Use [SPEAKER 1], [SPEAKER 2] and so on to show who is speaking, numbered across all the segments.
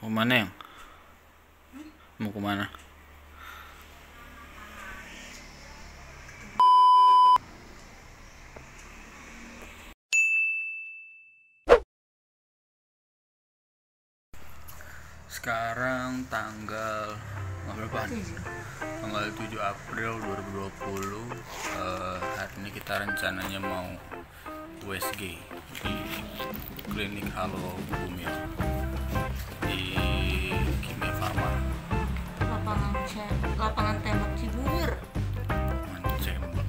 [SPEAKER 1] Mau mana yang? Mau kemana? Sekarang tanggal berapa? Tanggal 7 April 2020. Hari ini kita rencananya mau USG di klinik Halo Bumil di Kimia Farma.
[SPEAKER 2] Lapangan tembak Cibubur.
[SPEAKER 1] Cembak.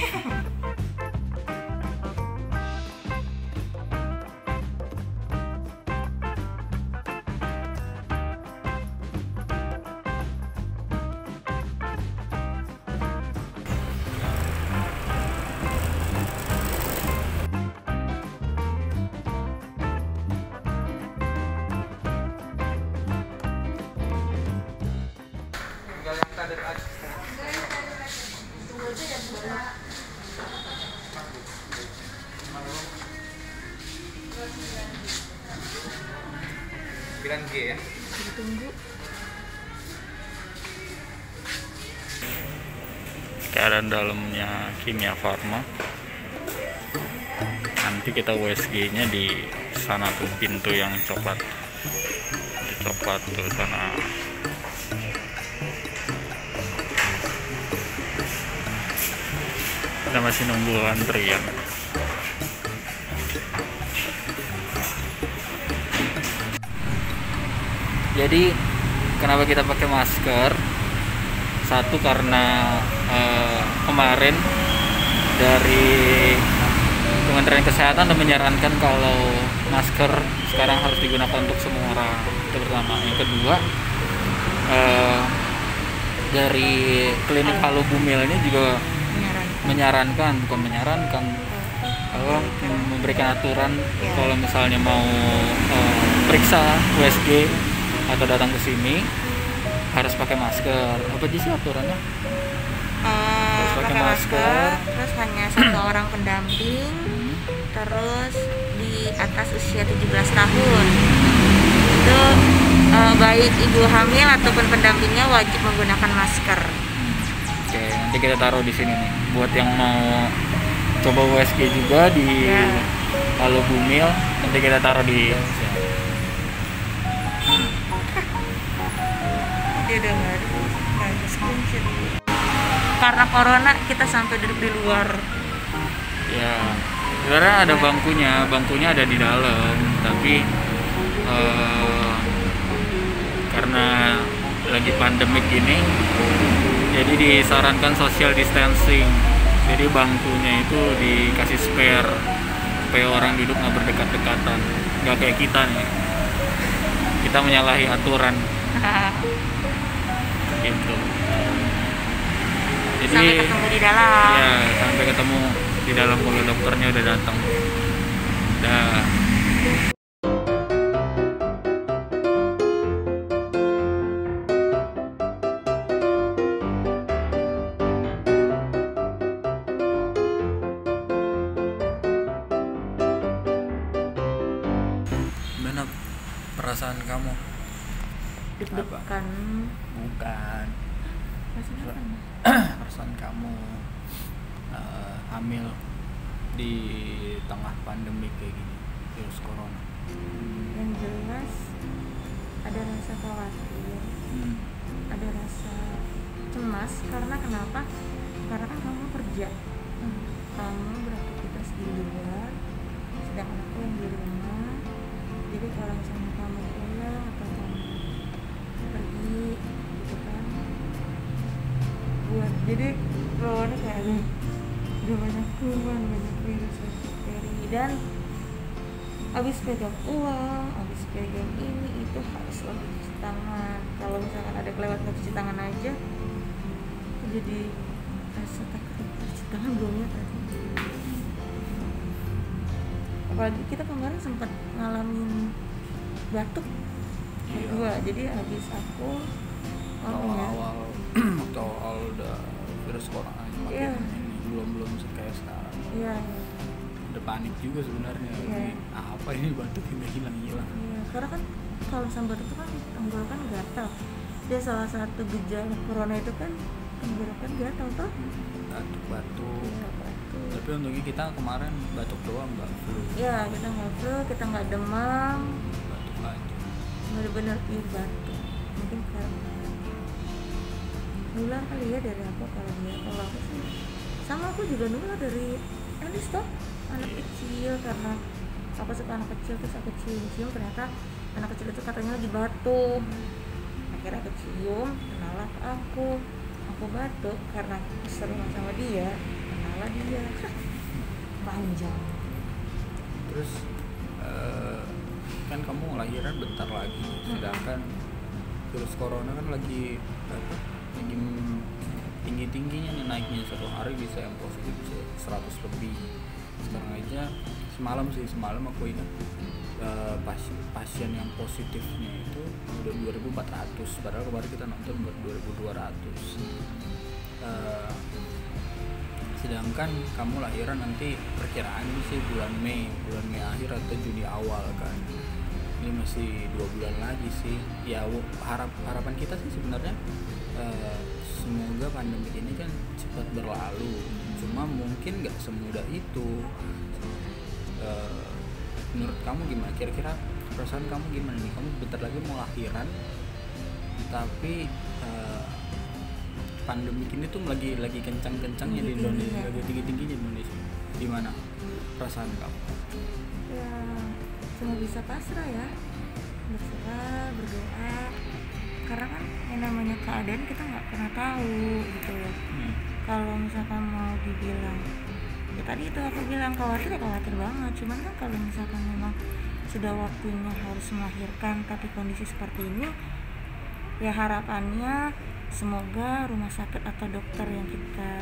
[SPEAKER 3] Bilang G ya.
[SPEAKER 2] Ditunggu.
[SPEAKER 1] Keadaan dalamnya Kimia Farma. Nanti kita USG-nya di sana tuh, pintu yang coklat. Coklat tuh sana. Kita masih nunggu antrian. Jadi kenapa kita pakai masker? Satu karena kemarin dari Kementerian Kesehatan menyarankan kalau masker sekarang harus digunakan untuk semua orang. Itu pertama. Yang kedua, dari klinik Halo Bumil ini juga menyarankan, bukan menyarankan, memberikan aturan kalau misalnya mau periksa USG atau datang ke sini harus pakai masker. Apa sih aturannya?
[SPEAKER 2] Harus pakai masker, terus hanya satu orang pendamping, terus di atas usia 17 tahun. Itu baik ibu hamil ataupun pendampingnya wajib menggunakan masker.
[SPEAKER 1] Oke, nanti kita taruh di sini nih. Buat yang mau coba USG juga di Halo Bumil, nanti kita taruh di
[SPEAKER 2] Dia udah nggak ada screenshot. Karena corona kita sampai duduk di luar.
[SPEAKER 1] ya. Sebenarnya ada bangkunya ada di dalam, tapi karena lagi pandemik ini, jadi disarankan social distancing. Jadi bangkunya itu dikasih spare supaya orang duduk nggak berdekat-dekatan, nggak kayak kita nih. Kita menyalahi aturan. Gitu. Jadi
[SPEAKER 2] Sampai ketemu di dalam.
[SPEAKER 1] ya, sampai ketemu di dalam kalau dokternya udah datang. Dah. Gimana perasaan kamu?
[SPEAKER 2] Deg-degan.
[SPEAKER 1] Bukan.
[SPEAKER 2] Perasaan
[SPEAKER 1] Perasaan kamu hamil di tengah pandemi kayak gini, virus corona.
[SPEAKER 2] Yang jelas ada rasa khawatir, ada rasa cemas. Karena kenapa? Karena kan kamu kerja, kamu beraktivitas di luar, sedangkan aku yang di rumah. Jadi kalau misalnya kamu pulang atau kamu pergi gitu kan, jadi lawannya kayak udah banyak kuman, banyak virus, bakteri, dan habis pegang uang, habis pegang ini itu harus selalu cuci tangan. Kalau misalkan ada kelewat nggak cuci tangan aja, aku jadi rasa takut cuci tangan belum ya tadi. Apalagi kita kemarin sempat ngalamin batuk berdua. Jadi habis aku
[SPEAKER 1] Awal udah virus corona makin ini belum kayak sekarang.
[SPEAKER 2] Iya.
[SPEAKER 1] Udah panik juga sebenarnya.
[SPEAKER 2] Iya.
[SPEAKER 1] Apa ini batuk nggak hilang.
[SPEAKER 2] Iya, karena kan kalau asam batuk itu kan tenggorokan gatal. Dia salah satu gejala corona itu kan tenggorokan gatal toh.
[SPEAKER 1] Batuk.
[SPEAKER 2] Iya, batuk.
[SPEAKER 1] Tapi untungnya kita kemarin batuk doang, nggak flu.
[SPEAKER 2] Ya, kita nggak flu, kita nggak demam,
[SPEAKER 1] Batuk aja.
[SPEAKER 2] bener-bener pure batuk. Mungkin karena nular kali ya dari aku. Kalau aku sih sama, aku juga nular dari Elis toh, anak kecil. Karena aku suka anak kecil, terus aku cium-cium, ternyata anak kecil itu katanya lagi batuk. Akhirnya aku cium, kenalah ke aku batuk karena sering sama dia, kenalah dia. Panjang.
[SPEAKER 1] Terus kan kamu lahiran bentar lagi, sedangkan virus corona kan lagi tinggi-tingginya nih naiknya, satu hari bisa yang positif bisa 100 lebih. Sekarang aja semalam aku ingat pasien yang positifnya itu udah 2.400, padahal kemarin kita nonton buat 2.200. Sedangkan kamu lahiran nanti perkiraan sih bulan Mei akhir atau Juni awal kan. Ini masih 2 bulan lagi sih. Ya harapan kita sih sebenarnya semoga pandemi ini kan cepat berlalu. Cuma mungkin nggak semudah itu. Menurut kamu gimana? Kira-kira perasaan kamu gimana nih? Kamu bentar lagi mau lahiran, tapi pandemi ini tuh lagi kencang-kencangnya di Indonesia, lagi tinggi-tingginya di Indonesia. Gimana perasaan kamu?
[SPEAKER 2] Ya, cuma bisa pasrah ya, berserah, berdoa. Karena kan yang namanya keadaan kita nggak pernah tahu gitu ya. Kalau misalkan mau dibilang, ya tadi itu aku bilang khawatir banget. Cuman kan kalau misalkan memang sudah waktunya harus melahirkan tapi kondisi seperti ini, ya harapannya semoga rumah sakit atau dokter yang kita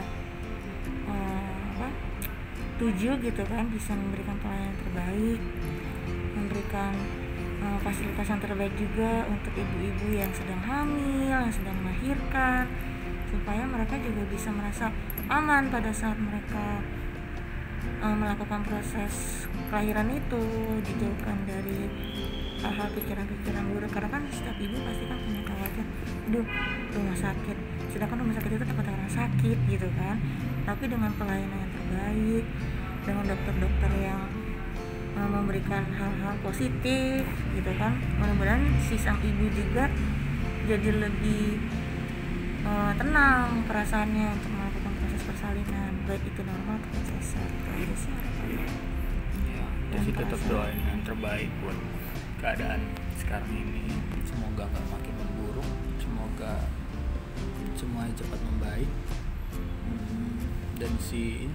[SPEAKER 2] tuju gitu kan bisa memberikan pelayanan terbaik, memberikan fasilitas yang terbaik juga untuk ibu-ibu yang sedang hamil, yang sedang melahirkan, supaya mereka juga bisa merasa aman pada saat mereka melakukan proses kelahiran itu, dijauhkan dari hal-hal pikiran-pikiran buruk. Karena kan setiap ibu pasti kan punya khawatir, rumah sakit, sedangkan rumah sakit itu tempat orang sakit gitu kan. Tapi dengan pelayanan yang terbaik, dengan dokter-dokter yang memberikan hal-hal positif gitu kan, mudah-mudahan si sang ibu juga jadi lebih tenang perasaannya untuk melakukan proses persalinan, baik itu normal atau sesar. Itu sih harapannya.
[SPEAKER 1] Ya, jadi tetap doain yang terbaik buat keadaan sekarang ini. Semoga nggak makin memburuk, semoga semuanya cepat membaik. Dan si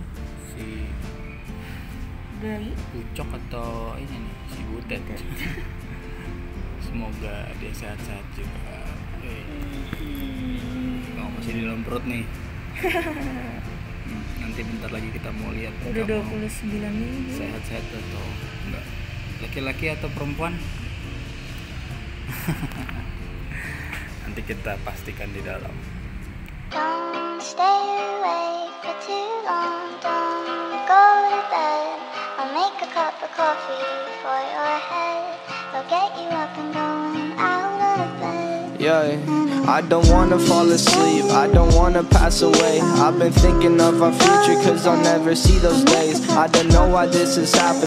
[SPEAKER 2] Baik.
[SPEAKER 1] Ucok atau ini nih si Butet, semoga dia sehat-sehat juga. Masih di dalam perut nih. Nanti bentar lagi kita mau lihat
[SPEAKER 2] Udah 29 minggu.
[SPEAKER 1] sehat-sehat atau enggak, laki-laki atau perempuan. Nanti kita pastikan di dalam.
[SPEAKER 4] Don't stay awake for too long, don't go to bed. I'll make a cup of coffee for your head. I'll get you up and going out of bed.
[SPEAKER 5] Yeah, I don't wanna fall asleep, I don't wanna pass away. I've been thinking of our future, cause I'll never see those days. I don't know why this is happening.